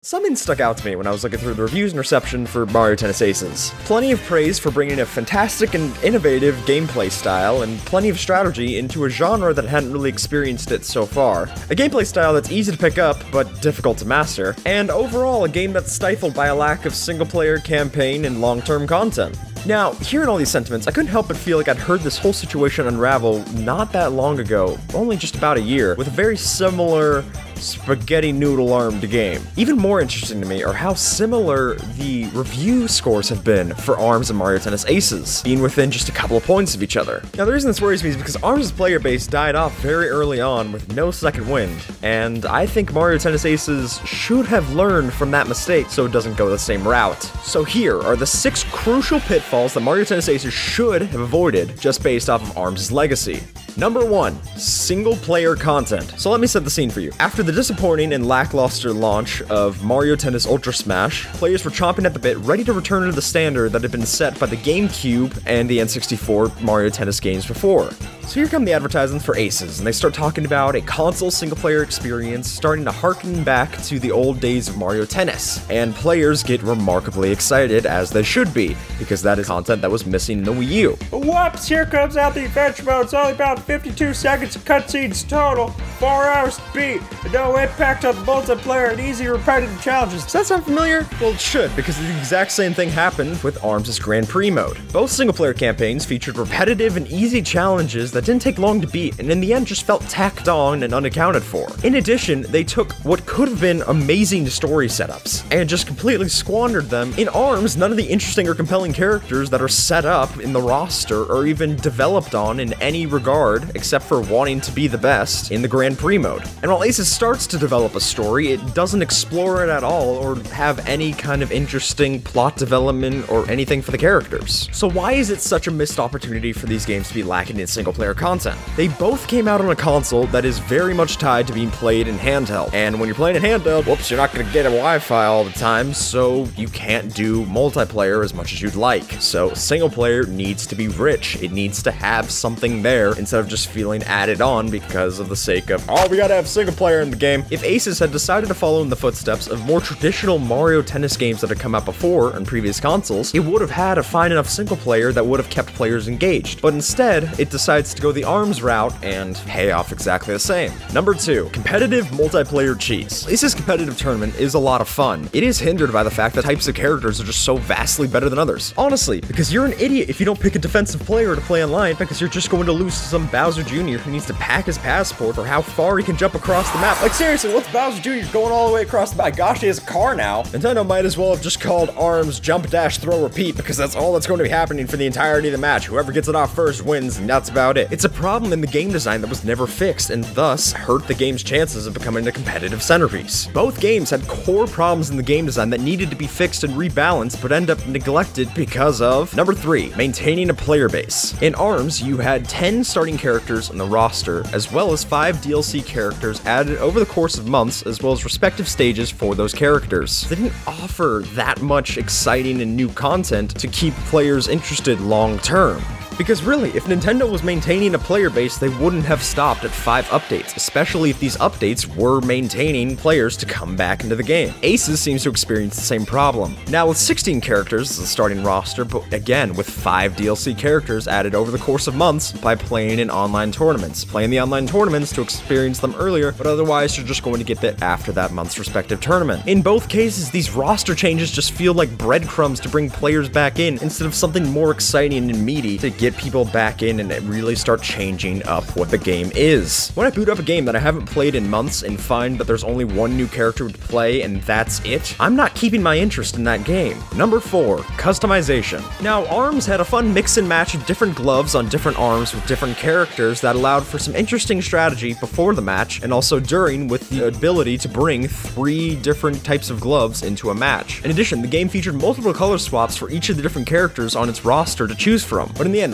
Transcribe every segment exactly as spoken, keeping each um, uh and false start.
Something stuck out to me when I was looking through the reviews and reception for Mario Tennis Aces. Plenty of praise for bringing a fantastic and innovative gameplay style, and plenty of strategy into a genre that hadn't really experienced it so far. A gameplay style that's easy to pick up, but difficult to master, and overall a game that's stifled by a lack of single-player campaign and long-term content. Now, hearing all these sentiments, I couldn't help but feel like I'd heard this whole situation unravel not that long ago, only just about a year, with a very similar spaghetti noodle-armed game. Even more interesting to me are how similar the review scores have been for ARMS and Mario Tennis Aces, being within just a couple of points of each other. Now, the reason this worries me is because ARMS' player base died off very early on with no second wind, and I think Mario Tennis Aces should have learned from that mistake so it doesn't go the same route. So here are the six crucial pitfalls that Mario Tennis Aces should have avoided just based off of ARMS' legacy. Number one, single-player content. So let me set the scene for you. After the disappointing and lackluster launch of Mario Tennis Ultra Smash, players were chomping at the bit, ready to return to the standard that had been set by the GameCube and the N sixty-four Mario Tennis games before. So here come the advertisements for Aces, and they start talking about a console single-player experience starting to harken back to the old days of Mario Tennis. And players get remarkably excited, as they should be, because that is content that was missing in the Wii U. Whoops, here comes out the adventure mode. It's only about fifty-two seconds of cutscenes total, four hours to beat, and no impact on the multiplayer and easy repetitive challenges. Does that sound familiar? Well, it should, because the exact same thing happened with ARMS' Grand Prix mode. Both single-player campaigns featured repetitive and easy challenges that didn't take long to beat, and in the end just felt tacked on and unaccounted for. In addition, they took what could have been amazing story setups, and just completely squandered them. In ARMS, none of the interesting or compelling characters that are set up in the roster are even developed on in any regard, except for wanting to be the best in the Grand Prix mode. And while Aces starts to develop a story, it doesn't explore it at all, or have any kind of interesting plot development or anything for the characters. So why is it such a missed opportunity for these games to be lacking in single-player content? They both came out on a console that is very much tied to being played in handheld, and when you're playing in handheld, whoops, you're not gonna get a Wi-Fi all the time, so you can't do multiplayer as much as you'd like. So single-player needs to be rich. It needs to have something there instead of just feeling added on because of the sake of, oh, we gotta have single-player in the game. If Aces had decided to follow in the footsteps of more traditional Mario Tennis games that had come out before on previous consoles, it would have had a fine enough single-player that would have kept players engaged. But instead, it decides to go the ARMS route and pay off exactly the same. Number two, competitive multiplayer cheese. Aces competitive tournament is a lot of fun. It is hindered by the fact that types of characters are just so vastly better than others. Honestly, because you're an idiot if you don't pick a defensive player to play online, because you're just going to lose to some Bowser Junior who needs to pack his passport for how far he can jump across the map. Like seriously, what's Bowser Junior going all the way across the map? Gosh, he has a car now. Nintendo might as well have just called ARMS jump, dash, throw, repeat, because that's all that's going to be happening for the entirety of the match. Whoever gets it off first wins, and that's about it. It's a problem in the game design that was never fixed, and thus hurt the game's chances of becoming a competitive centerpiece. Both games had core problems in the game design that needed to be fixed and rebalanced, but end up neglected because of number three, maintaining a player base. In ARMS, you had ten starting characters on the roster, as well as five D L C characters added over the course of months, as well as respective stages for those characters. They didn't offer that much exciting and new content to keep players interested long term. Because really, if Nintendo was maintaining a player base, they wouldn't have stopped at five updates, especially if these updates were maintaining players to come back into the game. Aces seems to experience the same problem. Now with sixteen characters as the starting roster, but again with five D L C characters added over the course of months by playing in online tournaments. Playing the online tournaments to experience them earlier, but otherwise you're just going to get that after that month's respective tournament. In both cases, these roster changes just feel like breadcrumbs to bring players back in, instead of something more exciting and meaty to get people back in and really start changing up what the game is. When I boot up a game that I haven't played in months and find that there's only one new character to play and that's it, I'm not keeping my interest in that game. Number four, customization. Now, ARMS had a fun mix and match of different gloves on different arms with different characters that allowed for some interesting strategy before the match and also during, with the ability to bring three different types of gloves into a match. In addition, the game featured multiple color swaps for each of the different characters on its roster to choose from, but in the end,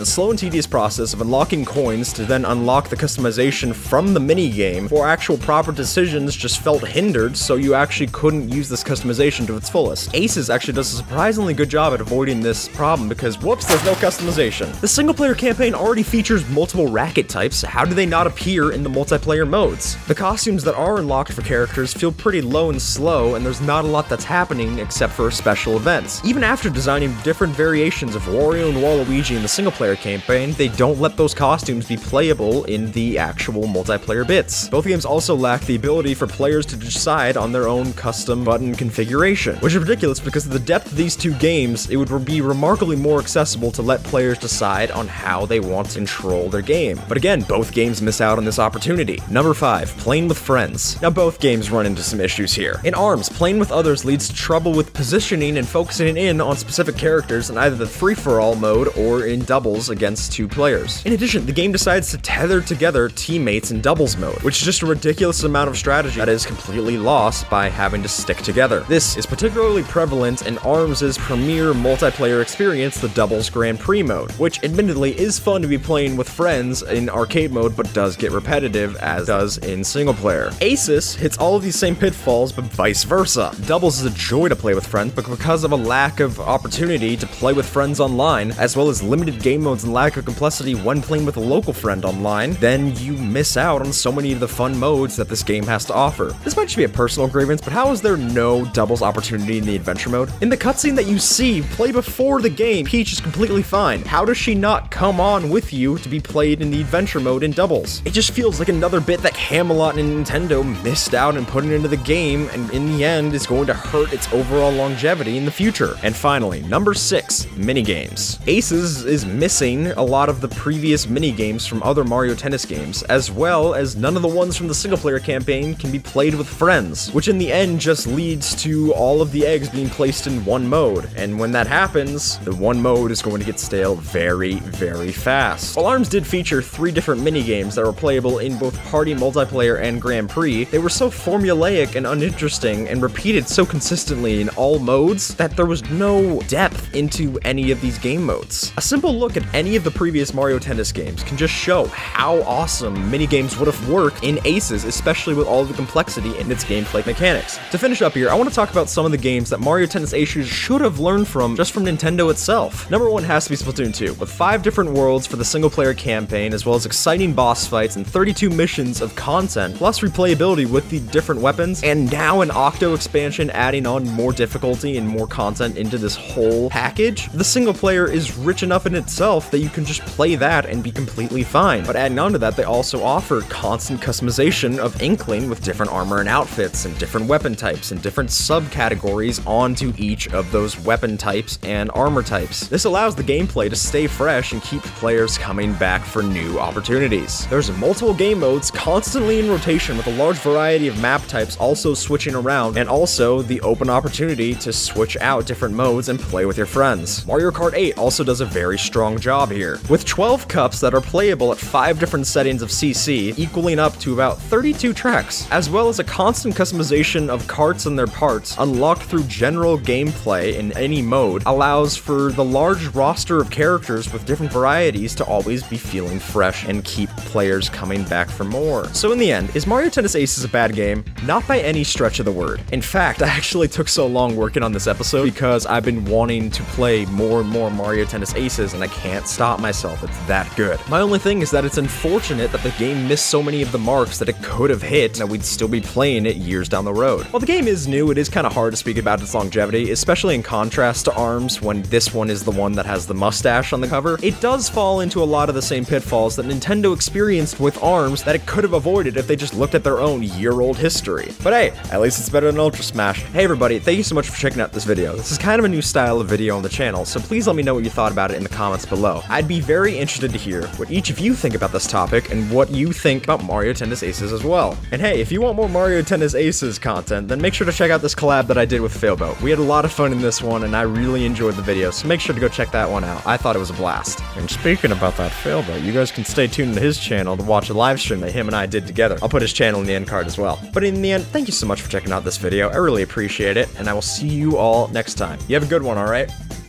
the slow and tedious process of unlocking coins to then unlock the customization from the minigame for actual proper decisions just felt hindered, so you actually couldn't use this customization to its fullest. Aces actually does a surprisingly good job at avoiding this problem because, whoops, there's no customization. The single-player campaign already features multiple racket types, how do they not appear in the multiplayer modes? The costumes that are unlocked for characters feel pretty low and slow, and there's not a lot that's happening except for special events. Even after designing different variations of Wario and Waluigi in the single-player campaign, they don't let those costumes be playable in the actual multiplayer bits. Both games also lack the ability for players to decide on their own custom button configuration, which is ridiculous because of the depth of these two games. It would be remarkably more accessible to let players decide on how they want to control their game. But again, both games miss out on this opportunity. Number five, playing with friends. Now both games run into some issues here. In ARMS, playing with others leads to trouble with positioning and focusing in on specific characters in either the free-for-all mode or in doubles against two players. In addition, the game decides to tether together teammates in doubles mode, which is just a ridiculous amount of strategy that is completely lost by having to stick together. This is particularly prevalent in ARMS' premier multiplayer experience, the Doubles Grand Prix mode, which admittedly is fun to be playing with friends in arcade mode, but does get repetitive, as does in single player. Aces hits all of these same pitfalls, but vice versa. Doubles is a joy to play with friends, but because of a lack of opportunity to play with friends online, as well as limited game modes and lack of complexity when playing with a local friend online, then you miss out on so many of the fun modes that this game has to offer. This might just be a personal grievance, but how is there no doubles opportunity in the adventure mode? In the cutscene that you see play before the game, Peach is completely fine. How does she not come on with you to be played in the adventure mode in doubles? It just feels like another bit that Camelot and Nintendo missed out and putting into the game, and in the end is going to hurt its overall longevity in the future. And finally, number six, minigames. Aces is missing a lot of the previous minigames from other Mario Tennis games, as well as none of the ones from the single-player campaign can be played with friends, which in the end just leads to all of the eggs being placed in one mode, and when that happens, the one mode is going to get stale very, very fast. While ARMS did feature three different minigames that were playable in both Party, Multiplayer, and Grand Prix, they were so formulaic and uninteresting and repeated so consistently in all modes that there was no depth into any of these game modes. A simple look at any of the previous Mario Tennis games can just show how awesome minigames would have worked in Aces, especially with all the complexity in its gameplay mechanics. To finish up here, I want to talk about some of the games that Mario Tennis Aces should have learned from just from Nintendo itself. Number one has to be Splatoon two, with five different worlds for the single-player campaign, as well as exciting boss fights and thirty-two missions of content, plus replayability with the different weapons, and now an Octo expansion adding on more difficulty and more content into this whole package. The single player is rich enough in itself that you can just play that and be completely fine. But adding on to that, they also offer constant customization of Inkling with different armor and outfits and different weapon types and different subcategories onto each of those weapon types and armor types. This allows the gameplay to stay fresh and keep players coming back for new opportunities. There's multiple game modes constantly in rotation with a large variety of map types also switching around, and also the open opportunity to switch out different modes and play with your friends. Mario Kart eight also does a very strong job here, with twelve cups that are playable at five different settings of C C, equaling up to about thirty-two tracks, as well as a constant customization of carts and their parts unlocked through general gameplay in any mode, allows for the large roster of characters with different varieties to always be feeling fresh and keep players coming back for more. So in the end, is Mario Tennis Aces a bad game? Not by any stretch of the word. In fact, I actually took so long working on this episode because I've been wanting to play more and more Mario Tennis Aces, and I can't stop myself. It's that good. My only thing is that it's unfortunate that the game missed so many of the marks that it could have hit, and that we'd still be playing it years down the road. While the game is new, it is kind of hard to speak about its longevity, especially in contrast to ARMS when this one is the one that has the mustache on the cover. It does fall into a lot of the same pitfalls that Nintendo experienced with ARMS that it could have avoided if they just looked at their own year-old history. But hey, at least it's better than Ultra Smash. Hey everybody, thank you so much for checking out this video. This is kind of a new style of video on the channel, so please let me know what you thought about it in the comments below. I'd be very interested to hear what each of you think about this topic and what you think about Mario Tennis Aces as well. And hey, if you want more Mario Tennis Aces content, then make sure to check out this collab that I did with Failboat. We had a lot of fun in this one, and I really enjoyed the video, so make sure to go check that one out. I thought it was a blast. And speaking about that Failboat, you guys can stay tuned to his channel to watch a live stream that him and I did together. I'll put his channel in the end card as well. But in the end, thank you so much for checking out this video. I really appreciate it, and I will see you all next time. You have a good one, alright?